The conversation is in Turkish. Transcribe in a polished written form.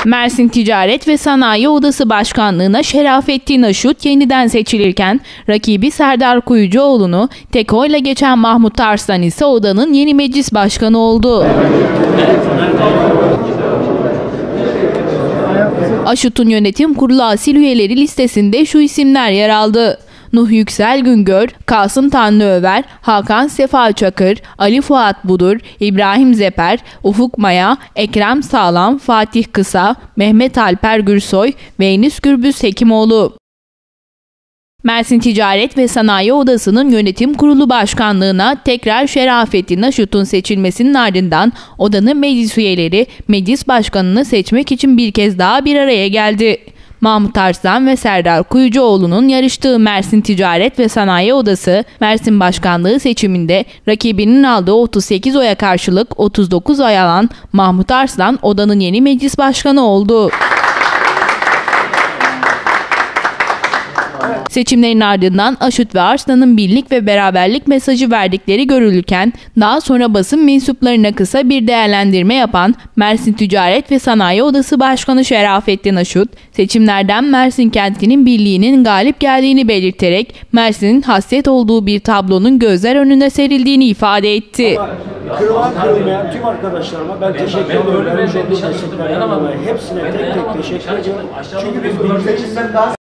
Mersin Ticaret ve Sanayi Odası Başkanlığı'na Şerafettin Aşut yeniden seçilirken rakibi Serdar Kuyucuoğlu'nu tek oyla geçen Mahmut Arslan ise odanın yeni meclis başkanı oldu. Aşut'un yönetim kurulu asil üyeleri listesinde şu isimler yer aldı: Nuh Yüksel Güngör, Kasım Tanrıöver, Hakan Sefa Çakır, Ali Fuat Budur, İbrahim Zeper, Ufuk Maya, Ekrem Sağlam, Fatih Kısa, Mehmet Alper Gürsoy ve Enis Gürbüz Hekimoğlu. Mersin Ticaret ve Sanayi Odası'nın yönetim kurulu başkanlığına tekrar Şerafettin Aşut'un seçilmesinin ardından odanın meclis üyeleri meclis başkanını seçmek için bir kez daha bir araya geldi. Mahmut Arslan ve Serdar Kuyucuoğlu'nun yarıştığı Mersin Ticaret ve Sanayi Odası, Mersin Başkanlığı seçiminde rakibinin aldığı 38 oya karşılık 39 oy alan Mahmut Arslan odanın yeni meclis başkanı oldu. Seçimlerin ardından Aşut ve Arslan'ın birlik ve beraberlik mesajı verdikleri görülürken daha sonra basın mensuplarına kısa bir değerlendirme yapan Mersin Ticaret ve Sanayi Odası Başkanı Şerafettin Aşut, seçimlerden Mersin kentinin birliğinin galip geldiğini belirterek Mersin'in hasret olduğu bir tablonun gözler önüne serildiğini ifade etti. Kırılan kırılmayan tüm arkadaşlarıma ben teşekkür ediyorum. Hepsine tek tek teşekkür ediyorum. Çünkü biz